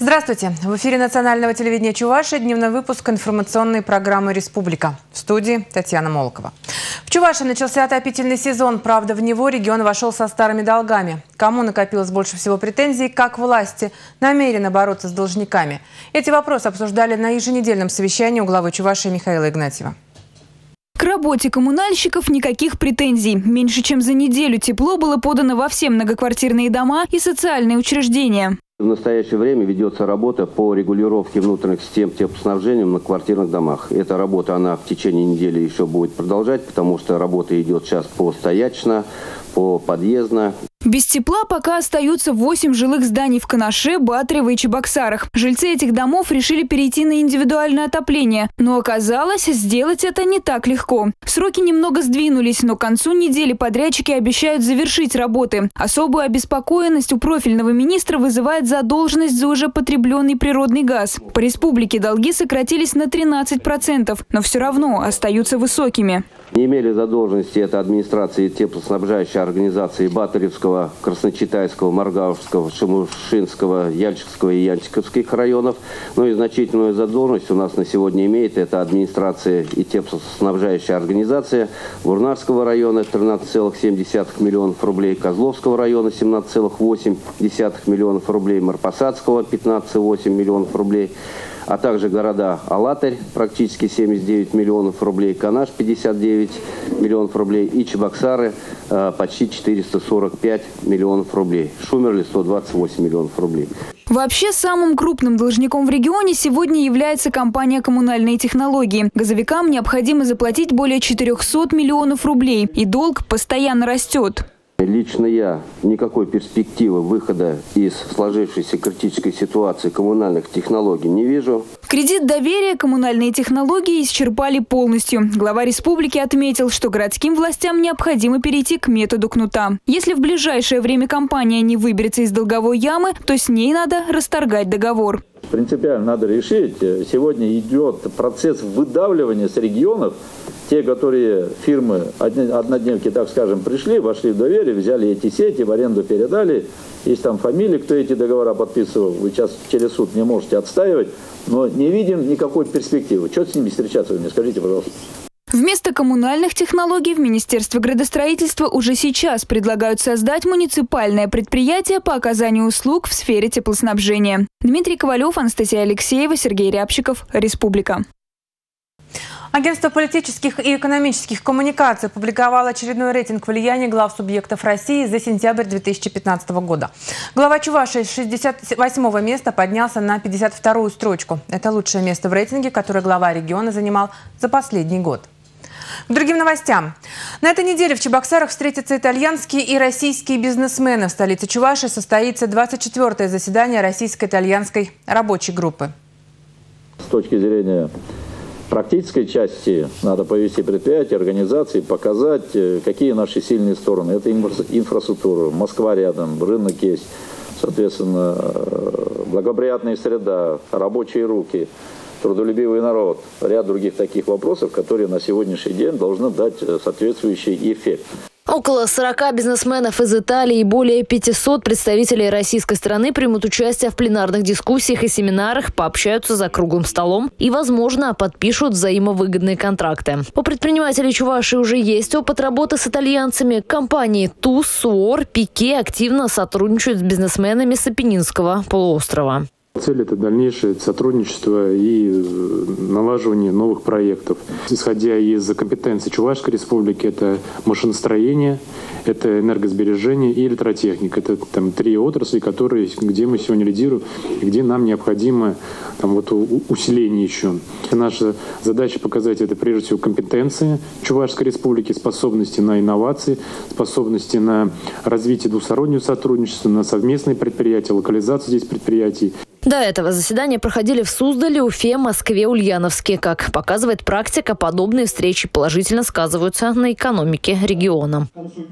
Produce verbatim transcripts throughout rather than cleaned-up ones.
Здравствуйте! В эфире национального телевидения Чувашии дневной выпуск информационной программы «Республика». В студии Татьяна Молокова. В Чувашии начался отопительный сезон. Правда, в него регион вошел со старыми долгами. Кому накопилось больше всего претензий, как власти намерены бороться с должниками? Эти вопросы обсуждали на еженедельном совещании у главы Чувашии Михаила Игнатьева. К работе коммунальщиков никаких претензий. Меньше чем за неделю тепло было подано во все многоквартирные дома и социальные учреждения. В настоящее время ведется работа по регулировке внутренних систем теплоснабжения на квартирных домах. Эта работа, она в течение недели еще будет продолжать, потому что работа идет сейчас по стоячно, по подъездно. Без тепла пока остаются восемь жилых зданий в Канаше, Батрево и Чебоксарах. Жильцы этих домов решили перейти на индивидуальное отопление. Но оказалось, сделать это не так легко. Сроки немного сдвинулись, но к концу недели подрядчики обещают завершить работы. Особую обеспокоенность у профильного министра вызывает задолженность за уже потребленный природный газ. По республике долги сократились на тринадцать процентов, но все равно остаются высокими. Не имели задолженности это администрации теплоснабжающей организации Батаревского, Красночитайского, Маргаушского, Шемушинского, Яльчикского и Янчиковских районов. Ну и значительную задолженность у нас на сегодня имеет это администрация и теплоснабжающая организация Бурнарского района тринадцать целых семь десятых миллионов рублей, Козловского района семнадцать целых восемь десятых миллионов рублей, Марпасадского пятнадцать целых восемь миллионов рублей, а также города Алатырь практически семьдесят девять миллионов рублей, Канаш пятьдесят девять миллионов рублей и Чебоксары э, почти четыреста сорок пять миллионов рублей. Шумерли сто двадцать восемь миллионов рублей. Вообще, самым крупным должником в регионе сегодня является компания «Коммунальные технологии». Газовикам необходимо заплатить более четырёхсот миллионов рублей, и долг постоянно растет. Лично я никакой перспективы выхода из сложившейся критической ситуации коммунальных технологий не вижу. Кредит доверия коммунальные технологии исчерпали полностью. Глава республики отметил, что городским властям необходимо перейти к методу кнута. Если в ближайшее время компания не выберется из долговой ямы, то с ней надо расторгать договор. Принципиально надо решить. Сегодня идет процесс выдавливания с регионов. Те, которые фирмы, однодневки, так скажем, пришли, вошли в доверие, взяли эти сети, в аренду передали. Есть там фамилии, кто эти договора подписывал. Вы сейчас через суд не можете отстаивать. Но не видим никакой перспективы. Что с ними встречаться, вы мне скажите, пожалуйста. Вместо коммунальных технологий в Министерстве градостроительства уже сейчас предлагают создать муниципальное предприятие по оказанию услуг в сфере теплоснабжения. Дмитрий Ковалев, Анастасия Алексеева, Сергей Рябчиков. Республика. Агентство политических и экономических коммуникаций опубликовало очередной рейтинг влияния глав субъектов России за сентябрь две тысячи пятнадцатого года. Глава Чувашии с шестьдесят восьмого места поднялся на пятьдесят вторую строчку. Это лучшее место в рейтинге, которое глава региона занимал за последний год. К другим новостям. На этой неделе в Чебоксарах встретятся итальянские и российские бизнесмены. В столице Чувашии состоится двадцать четвёртое заседание российско-итальянской рабочей группы. С точки зрения практической части надо повести предприятия, организации, показать, какие наши сильные стороны. Это инфраструктура, Москва рядом, рынок есть, соответственно, благоприятная среда, рабочие руки, трудолюбивый народ. Ряд других таких вопросов, которые на сегодняшний день должны дать соответствующий эффект. Около сорока бизнесменов из Италии и более пятисот представителей российской страны примут участие в пленарных дискуссиях и семинарах, пообщаются за круглым столом и, возможно, подпишут взаимовыгодные контракты. У предпринимателей Чувашии уже есть опыт работы с итальянцами. Компании ТУЗ, СУОР, Пике активно сотрудничают с бизнесменами с Апеннинского полуострова. Цель – это дальнейшее сотрудничество и налаживание новых проектов. Исходя из компетенций Чувашской республики, это машиностроение, это энергосбережение и электротехника. Это там три отрасли, которые, где мы сегодня лидируем, и где нам необходимо там, вот, усиление еще. Наша задача показать это прежде всего компетенции Чувашской республики, способности на инновации, способности на развитие двустороннего сотрудничества, на совместные предприятия, локализацию здесь предприятий. До этого заседания проходили в Суздале, Уфе, Москве, Ульяновске. Как показывает практика, подобные встречи положительно сказываются на экономике региона.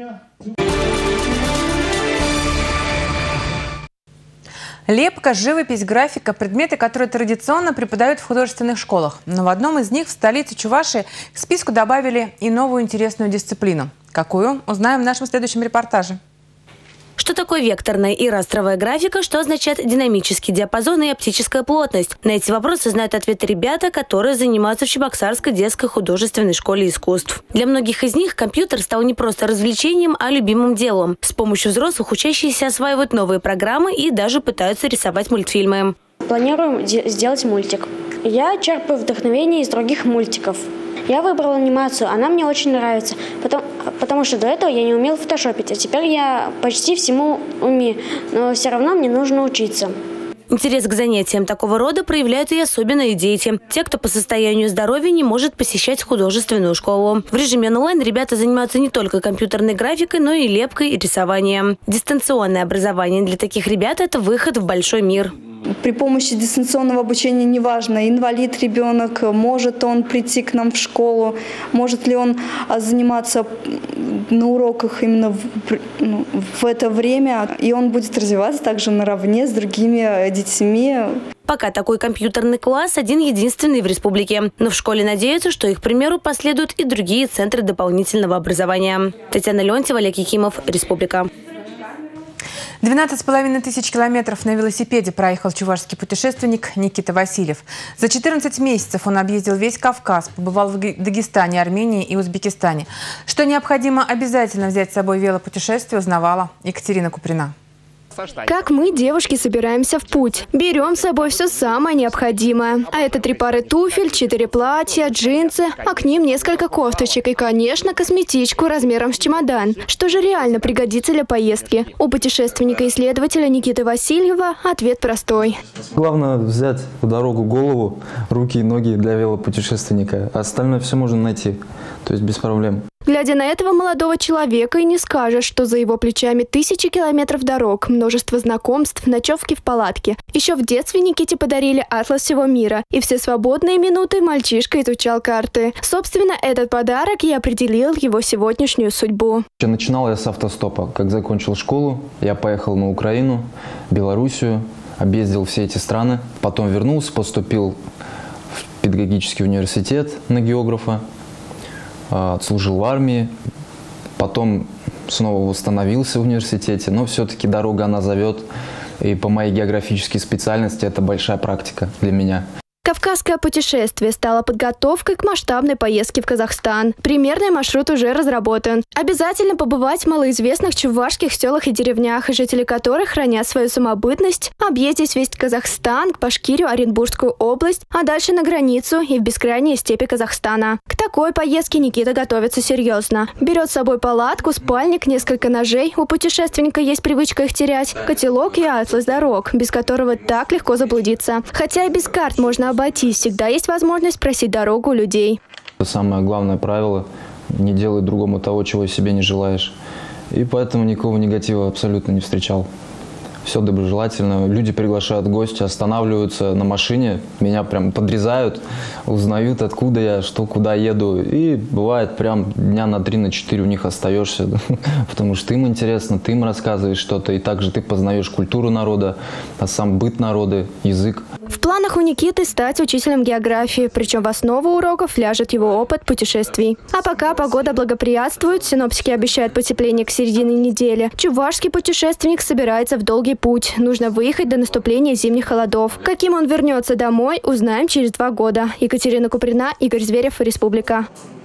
Лепка, живопись, графика – предметы, которые традиционно преподают в художественных школах. Но в одном из них, в столице Чувашии, к списку добавили и новую интересную дисциплину. Какую? Узнаем в нашем следующем репортаже. Что такое векторная и растровая графика, что означает динамический диапазон и оптическая плотность? На эти вопросы знают ответы ребята, которые занимаются в Чебоксарской детской художественной школе искусств. Для многих из них компьютер стал не просто развлечением, а любимым делом. С помощью взрослых учащиеся осваивают новые программы и даже пытаются рисовать мультфильмы. Планируем сделать мультик. Я черпаю вдохновение из других мультиков. Я выбрала анимацию, она мне очень нравится, потому, потому что до этого я не умела фотошопить, а теперь я почти всему умею, но все равно мне нужно учиться. Интерес к занятиям такого рода проявляют и особенные дети. Те, кто по состоянию здоровья не может посещать художественную школу. В режиме онлайн ребята занимаются не только компьютерной графикой, но и лепкой и рисованием. Дистанционное образование для таких ребят – это выход в большой мир. При помощи дистанционного обучения неважно, инвалид ребенок, может он прийти к нам в школу, может ли он заниматься на уроках именно в, ну, в это время, и он будет развиваться также наравне с другими детьми. Пока такой компьютерный класс один-единственный в республике. Но в школе надеются, что их примеру последуют и другие центры дополнительного образования. Татьяна Леонтьева, Олег Якимов, Республика. двенадцать с половиной тысяч километров на велосипеде проехал чувашский путешественник Никита Васильев. За четырнадцать месяцев он объездил весь Кавказ, побывал в Дагестане, Армении и Узбекистане. Что необходимо обязательно взять с собой в велопутешествие, узнавала Екатерина Куприна. Как мы, девушки, собираемся в путь? Берем с собой все самое необходимое. А это три пары туфель, четыре платья, джинсы, а к ним несколько кофточек и, конечно, косметичку размером с чемодан. Что же реально пригодится для поездки? У путешественника-исследователя Никиты Васильева ответ простой. Главное взять в дорогу голову, руки и ноги для велопутешественника. А остальное все можно найти, то есть без проблем. Глядя на этого молодого человека, и не скажешь, что за его плечами тысячи километров дорог, множество знакомств, ночевки в палатке. Еще в детстве Никите подарили атлас всего мира, и все свободные минуты мальчишка изучал карты. Собственно, этот подарок и определил его сегодняшнюю судьбу. Начинал я с автостопа. Как закончил школу, я поехал на Украину, Белоруссию, объездил все эти страны. Потом вернулся, поступил в педагогический университет на географа. Отслужил в армии, потом снова восстановился в университете, но все-таки дорога она зовет, и по моей географической специальности это большая практика для меня. Кавказское путешествие стало подготовкой к масштабной поездке в Казахстан. Примерный маршрут уже разработан. Обязательно побывать в малоизвестных чувашских селах и деревнях, жители которых хранят свою самобытность, объездить весь Казахстан, Башкирию, Оренбургскую область, а дальше на границу и в бескрайние степи Казахстана. К такой поездке Никита готовится серьезно. Берет с собой палатку, спальник, несколько ножей. У путешественника есть привычка их терять. Котелок и атлас дорог, без которого так легко заблудиться. Хотя и без карт можно обойтись, всегда есть возможность просить дорогу у людей. Самое главное правило – не делай другому того, чего себе не желаешь. И поэтому никакого негатива абсолютно не встречал. Все доброжелательно. Люди приглашают гостя, останавливаются на машине, меня прям подрезают, узнают, откуда я, что, куда еду. И бывает прям дня на три, на четыре у них остаешься, потому что им интересно, ты им рассказываешь что-то, и также ты познаешь культуру народа, а сам быт народа, язык. В планах у Никиты стать учителем географии, причем в основу уроков ляжет его опыт путешествий. А пока погода благоприятствует, синоптики обещают потепление к середине недели. Чувашский путешественник собирается в долгий путь. Нужно выехать до наступления зимних холодов. Каким он вернется домой, узнаем через два года. Екатерина Куприна, Игорь Зверев, Республика.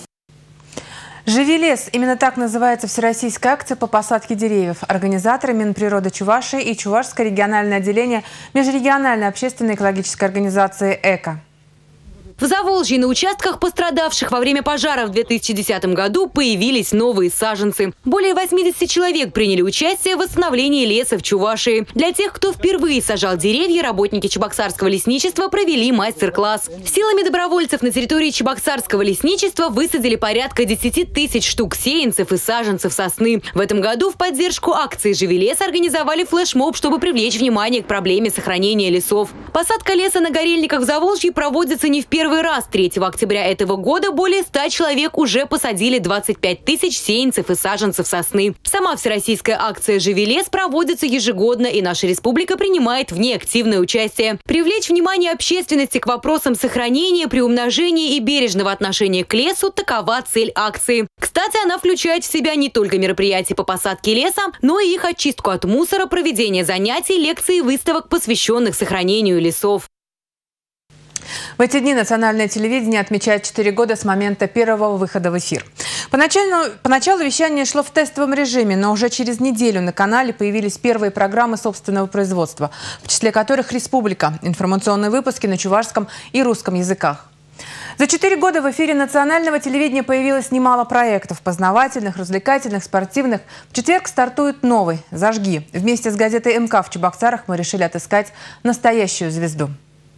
«Живи лес» – именно так называется всероссийская акция по посадке деревьев. Организаторы Минприроды Чувашии и Чувашское региональное отделение межрегиональной общественной экологической организации «Эко». В Заволжье на участках, пострадавших во время пожара в две тысячи десятом году, появились новые саженцы. Более восьмидесяти человек приняли участие в восстановлении леса в Чувашии. Для тех, кто впервые сажал деревья, работники Чебоксарского лесничества провели мастер-класс. Силами добровольцев на территории Чебоксарского лесничества высадили порядка десяти тысяч штук сеянцев и саженцев сосны. В этом году в поддержку акции «Живи лес» организовали флешмоб, чтобы привлечь внимание к проблеме сохранения лесов. Посадка леса на Горельниках в Заволжье проводится не в первый первый раз третьего октября этого года более ста человек уже посадили двадцать пять тысяч сеянцев и саженцев сосны. Сама всероссийская акция «Живи лес» проводится ежегодно, и наша республика принимает в ней активное участие. Привлечь внимание общественности к вопросам сохранения, приумножения и бережного отношения к лесу – такова цель акции. Кстати, она включает в себя не только мероприятия по посадке леса, но и их очистку от мусора, проведение занятий, лекций и выставок, посвященных сохранению лесов. В эти дни национальное телевидение отмечает четыре года с момента первого выхода в эфир. Поначалу, поначалу вещание шло в тестовом режиме, но уже через неделю на канале появились первые программы собственного производства, в числе которых «Республика», информационные выпуски на чувашском и русском языках. За четыре года в эфире национального телевидения появилось немало проектов – познавательных, развлекательных, спортивных. В четверг стартует новый «Зажги». Вместе с газетой эм ка в Чебоксарах мы решили отыскать настоящую звезду.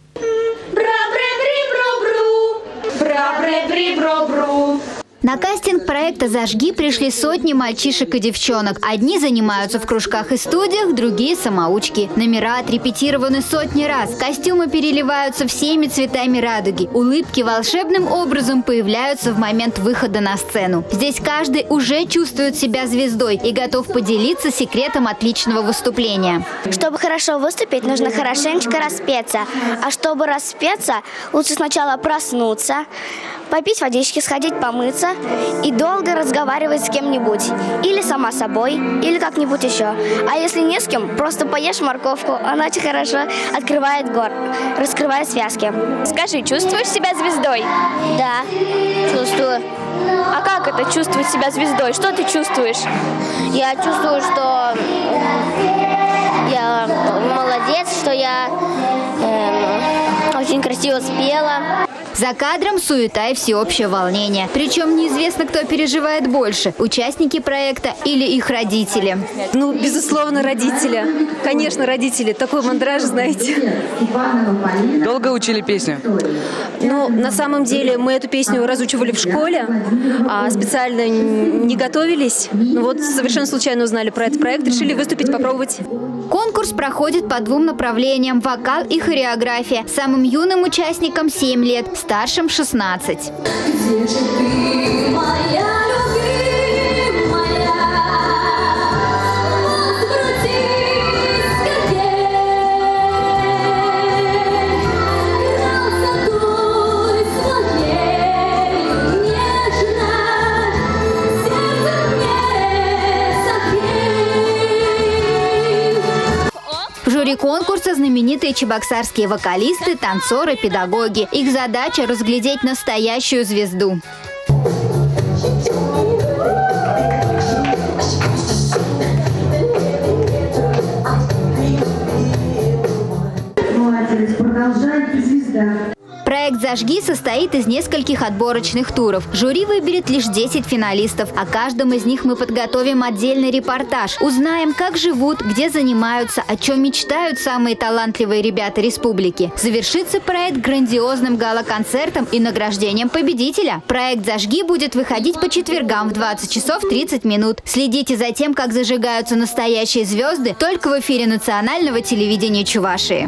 На кастинг проекта «Зажги» пришли сотни мальчишек и девчонок. Одни занимаются в кружках и студиях, другие – самоучки. Номера отрепетированы сотни раз. Костюмы переливаются всеми цветами радуги. Улыбки волшебным образом появляются в момент выхода на сцену. Здесь каждый уже чувствует себя звездой и готов поделиться секретом отличного выступления. Чтобы хорошо выступить, нужно хорошенечко распеться. А чтобы распеться, лучше сначала проснуться, попить водички, сходить помыться и долго разговаривать с кем-нибудь. Или сама собой, или как-нибудь еще. А если не с кем, просто поешь морковку. Она очень хорошо открывает гор, раскрывает связки. Скажи, чувствуешь себя звездой? Да, чувствую. А как это чувствовать себя звездой? Что ты чувствуешь? Я чувствую, что я молодец, что я э, очень красиво спела. За кадром суета и всеобщее волнение. Причем неизвестно, кто переживает больше – участники проекта или их родители. Ну, безусловно, родители. Конечно, родители. Такой мандраж, знаете. Долго учили песню? Ну, на самом деле, мы эту песню разучивали в школе, а специально не готовились. Ну, вот совершенно случайно узнали про этот проект, решили выступить, попробовать. Конкурс проходит по двум направлениям – вокал и хореография. Самым юным участникам семь лет, старшим шестнадцать. В жюри конкурса знаменитые чебоксарские вокалисты, танцоры, педагоги. Их задача – разглядеть настоящую звезду. Молодец, продолжайте, звезда. Проект «Зажги» состоит из нескольких отборочных туров. Жюри выберет лишь десять финалистов. О каждом из них мы подготовим отдельный репортаж. Узнаем, как живут, где занимаются, о чем мечтают самые талантливые ребята республики. Завершится проект грандиозным гала-концертом и награждением победителя. Проект «Зажги» будет выходить по четвергам в двадцать часов тридцать минут. Следите за тем, как зажигаются настоящие звезды, только в эфире национального телевидения Чувашии.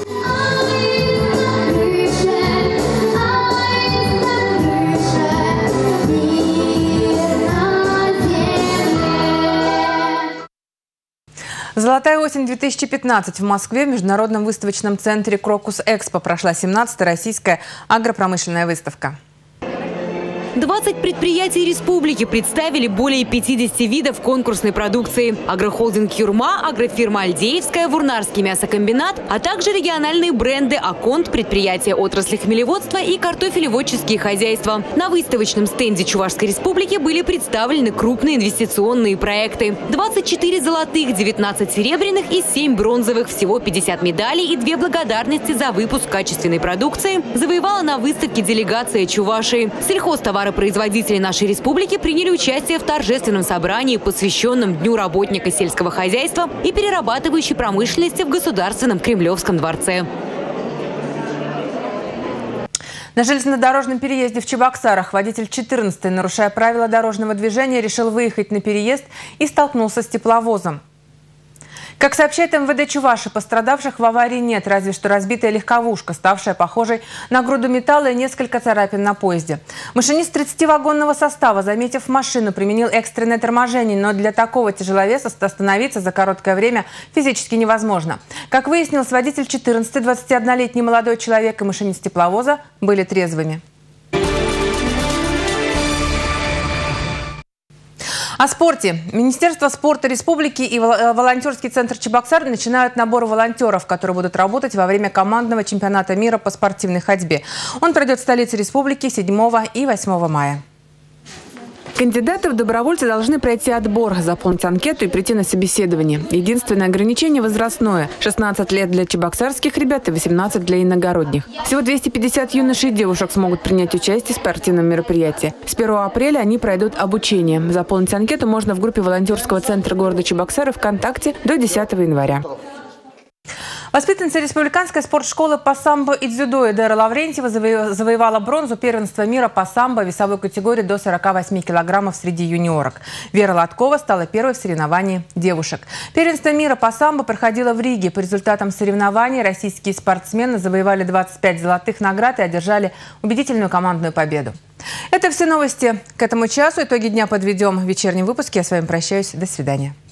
«Золотая осень-две тысячи пятнадцать» в Москве в международном выставочном центре «Крокус Экспо» прошла семнадцатая российская агропромышленная выставка. двадцать предприятий республики представили более пятидесяти видов конкурсной продукции. Агрохолдинг «Юрма», агрофирма «Альдеевская», Вурнарский мясокомбинат, а также региональные бренды «Аконт», предприятия отрасли хмелеводства и картофелеводческие хозяйства. На выставочном стенде Чувашской республики были представлены крупные инвестиционные проекты. двадцать четыре золотых, девятнадцать серебряных и семь бронзовых. Всего пятьдесят медалей и две благодарности за выпуск качественной продукции завоевала на выставке делегация Чувашии. Сельхозтовар Производители нашей республики приняли участие в торжественном собрании, посвященном Дню работника сельского хозяйства и перерабатывающей промышленности в Государственном Кремлевском дворце. На железнодорожном переезде в Чебоксарах водитель четырнадцатой, нарушая правила дорожного движения, решил выехать на переезд и столкнулся с тепловозом. Как сообщает эм вэ дэ Чувашии, пострадавших в аварии нет, разве что разбитая легковушка, ставшая похожей на груду металла, и несколько царапин на поезде. Машинист тридцативагонного состава, заметив машину, применил экстренное торможение, но для такого тяжеловеса остановиться за короткое время физически невозможно. Как выяснилось, водитель четырнадцати-двадцатиоднолетний молодой человек и машинист тепловоза были трезвыми. О спорте. Министерство спорта республики и волонтерский центр Чебоксар начинают набор волонтеров, которые будут работать во время командного чемпионата мира по спортивной ходьбе. Он пройдет в столице республики седьмого и восьмого мая. Кандидаты в добровольцы должны пройти отбор, заполнить анкету и прийти на собеседование. Единственное ограничение возрастное – шестнадцать лет для чебоксарских ребят и восемнадцать для иногородних. Всего двести пятьдесят юношей и девушек смогут принять участие в спортивном мероприятии. С первого апреля они пройдут обучение. Заполнить анкету можно в группе волонтерского центра города Чебоксары ВКонтакте до десятого января. Воспитанница республиканской спортшколы по самбо и дзюдо Эдера Лаврентьева завоевала бронзу первенства мира по самбо весовой категории до сорока восьми килограммов среди юниорок. Вера Лоткова стала первой в соревновании девушек. Первенство мира по самбо проходило в Риге. По результатам соревнований российские спортсмены завоевали двадцать пять золотых наград и одержали убедительную командную победу. Это все новости к этому часу. Итоги дня подведем в вечернем выпуске. Я с вами прощаюсь. До свидания.